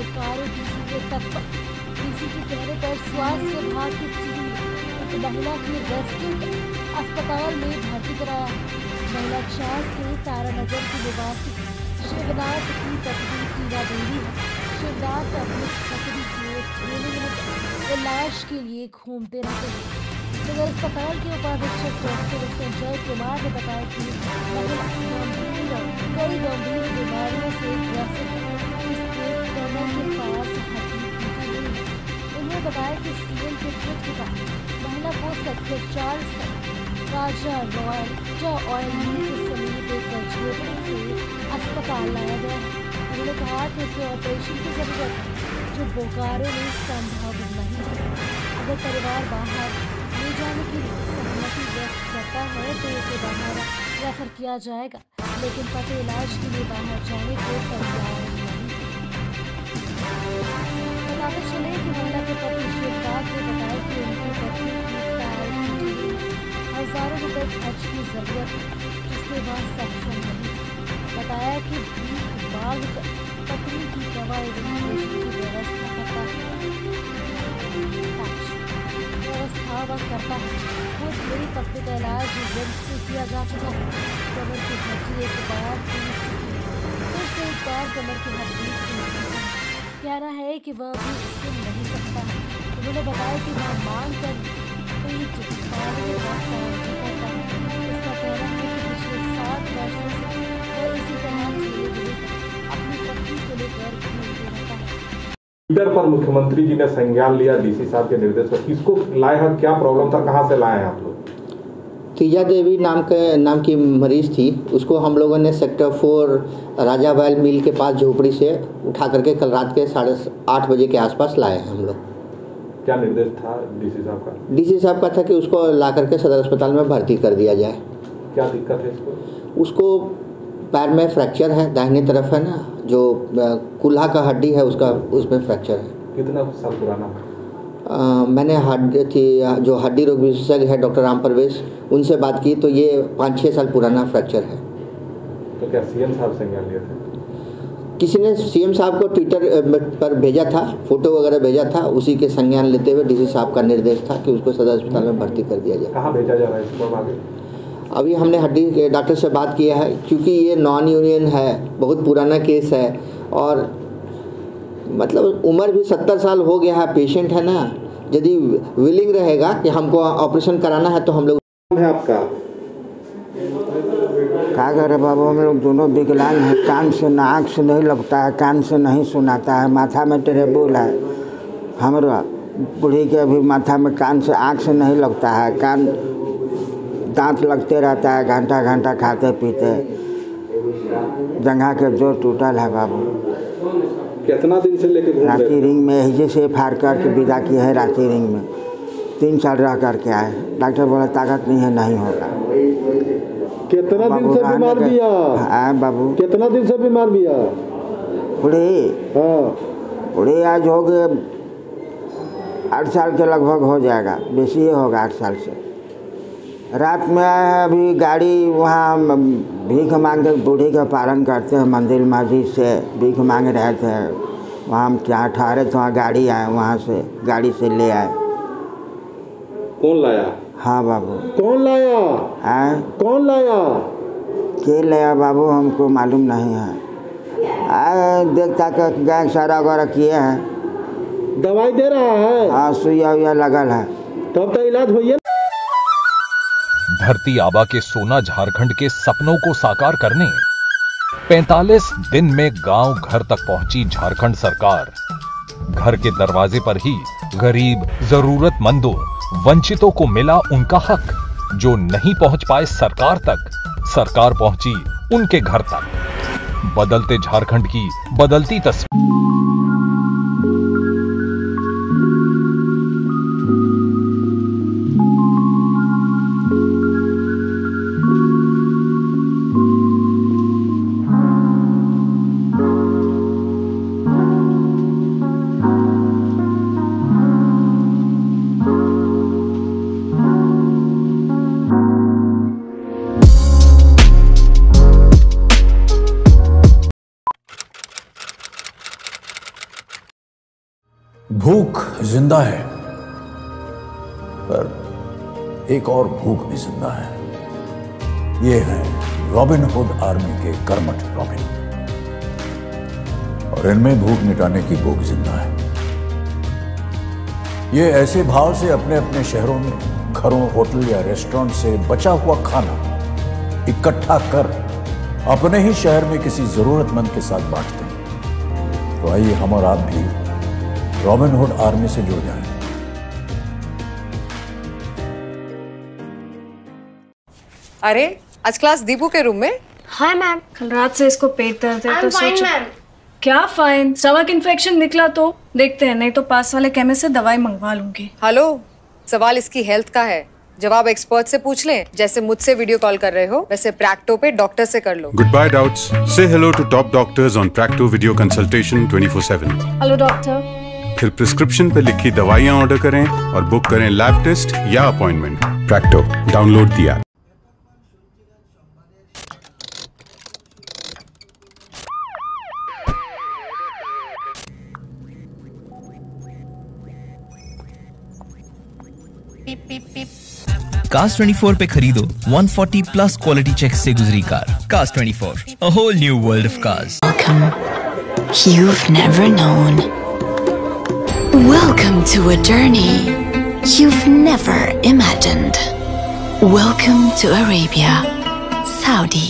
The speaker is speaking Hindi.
बोकारो डीसी के तक पर। डीसी के कहने पर स्वास्थ्य विभाग की टीम ने एक महिला की रेस्क्यू कर अस्पताल में भर्ती कराया। महिला 4 से तारानगर की निवासी शिवनाथ की पत्नी टीना देवी है। शिवनाथ अपनी पत्नी के ठेले में इलाज के लिए घूमते रहते हैं। सदर अस्पताल के उपाधीक्षक डॉक्टर संजय कुमार ने बताया कि महिला कई गंभीर बीमारियों से ग्रसित है, जिसके कमर के पास हड्डी टूटी हुई है। उन्होंने बताया कि सीएम के ट्वीट के बाद महिला को सेक्टर 4 से राजा ऑयल मिल समेत एक झोपड़ी से अस्पताल लाया गया है। उन्होंने कहा कि उसे ऑपरेशन की जरूरत है, जो बोकारो में संभव नहीं है। अगर परिवार बाहर ले जाने की सहमति व्यक्त करता है तो उसे बाहर रेफर किया जाएगा, लेकिन पति इलाज के लिए बाहर जाने को तैयार नहीं। बताते चले कि महिला के पति शिवनाथ ने बताया कि उनकी पत्नी की पैर टूटी हुई है, हजारों रुपए खर्च की जरूरत है, जिसके बाद सक्षम नहीं। बताया कि भीख मांग कर पत्नी की दवा एवं ऑपरेशन की व्यवस्था करता है। खुद मेरी पत्नी का इलाज रिम्स से किया जा चुका है। कमर की हड्डी एक बार टूट चुकी है, फिर से एक बार कमर की हड्डी टूट चुकी है। कहना है कि वह अभी सुन नहीं सकता है। उन्होंने बताया कि वह मांग कर पेट पालने का काम करता है। उसका कहना है कि पिछले 7 वर्षों से वह इसी तरह धीरे धीरे अपनी पत्नी को लेकर घूमते रहता है। ट्विटर पर मुख्यमंत्री जी ने संज्ञान लिया डीसी साहब के निर्देश पर। किसको लाए हैं, क्या प्रॉब्लम था, कहां से लाए हैं आप लोग? टीना देवी नाम की मरीज थी। उसको हम लोगों ने सेक्टर 4 राजा ऑयल मिल के पास झोपड़ी से उठा करके कल रात के 8:30 बजे के आसपास लाए हैं हम लोग। क्या निर्देश था डीसी साहब का? डीसी साहब का था कि उसको ला करके सदर अस्पताल में भर्ती कर दिया जाए। क्या दिक्कत है इसको? उसको पैर में फ्रैक्चर है, दाहिनी तरफ है ना, जो कुल्हा का हड्डी है उसका, उसमें फ्रैक्चर है। कितना साल पुराना है? मैंने जो हड्डी रोग विशेषज्ञ है डॉक्टर राम प्रवेश, उनसे बात की तो ये 5-6 साल पुराना फ्रैक्चर है। तो क्या सीएम साहब संज्ञान लिए थे? किसी ने सीएम साहब को ट्विटर पर भेजा था, फोटो वगैरह भेजा था, उसी के संज्ञान लेते हुए डीसी साहब का निर्देश था कि उसको सदर अस्पताल में भर्ती कर दिया जाए। कहाँ भेजा जा रहा है इसको आगे? अभी हमने हड्डी के डॉक्टर से बात किया है, क्योंकि ये नॉन यूनियन है, बहुत पुराना केस है और मतलब उम्र भी 70 साल हो गया है, पेशेंट है ना। यदि विलिंग रहेगा कि हमको ऑपरेशन कराना है तो हम लोग। है आपका? क्या करे बाबू, हम लोग दोनों विकलांग हैं। कान से ना, आँख से नहीं लगता है, कान से नहीं सुनाता है, माथा में टेरेबुल है। हमारा बूढ़ी के अभी माथा में, कान से, आँख से नहीं लगता है, कान दांत लगते रहता है, घंटा घंटा खाते पीते। जंघा के जोड़ टूटल है बाबू। कितना दिन से लेके घूम रहे? रांची रिंग में यही से फाड़ करके विदा किया है। रांची रिंग में 3 साल रह करके आए। डॉक्टर बोला ताकत नहीं है, नहीं होगा। कितना दिन से बीमार भी है बाबू? कितना दिन से बीमार भी है? बूढ़ी? हाँ, बूढ़ी आज हो गए 8 साल के लगभग हो जाएगा, बेसी ही होगा 8 साल से। रात में आए हैं, अभी गाड़ी वहाँ भीख मांग के बूढ़ी का पालन करते हैं, मंदिर मस्जिद से भीख मांग रहे थे। वहाँ हम जहाँ ठहरे तो वहाँ गाड़ी आए, वहाँ से गाड़ी से ले आए। कौन लाया? हाँ बाबू। कौन लाया? कौन लाया? के लाया बाबू, हमको मालूम नहीं है। आए देखता कि गैंग सारा वगैरह किए हैं। दवाई दे रहा है? हाँ, सुइया उइया लगल है। तब तो इलाज होइए। धरती आबा के सोना झारखंड के सपनों को साकार करने 45 दिन में गांव घर तक पहुंची झारखंड सरकार। घर के दरवाजे पर ही गरीब, जरूरतमंदों, वंचितों को मिला उनका हक। जो नहीं पहुंच पाए सरकार तक, सरकार पहुंची उनके घर तक। बदलते झारखंड की बदलती तस्वीर। भूख जिंदा है, पर एक और भूख भी जिंदा है। ये है रॉबिन हुड आर्मी के कर्मठ रॉबिन, और इनमें भूख मिटाने की भूख जिंदा है। ये ऐसे भाव से अपने अपने शहरों में घरों, होटल या रेस्टोरेंट से बचा हुआ खाना इकट्ठा कर अपने ही शहर में किसी जरूरतमंद के साथ बांटते हैं। तो आइए हम और आप भी रॉबिन हुड आर्मी से जुड़ जाएं। अरे आज क्लास दीपू के रूम में? हाय मैम, कल रात से इसको पेट दर्द है तो सोचो। क्या फाइन? स्टमक इन्फेक्शन निकला तो देखते हैं, नहीं तो पास वाले केमिस्ट से दवाई मंगवा लूंगी। हेलो, सवाल इसकी हेल्थ का है, जवाब एक्सपर्ट से पूछ लें। जैसे मुझसे वीडियो कॉल कर रहे हो वैसे प्रैक्टो पे डॉक्टर से कर लो। Goodbye doubts. Say hello to top doctors on Practo video consultation 24/7. Hello doctor. फिर प्रिस्क्रिप्शन पे लिखी दवाइयाँ ऑर्डर करें और बुक करें लैब टेस्ट या appointment. Practo, download the app. Cars 24 पे खरीदो 140 प्लस क्वालिटी चेक से गुजरी car. Cars 24, a whole new world of cars. Welcome. You've never known. Welcome to a journey you've never imagined. Welcome to Arabia, Saudi.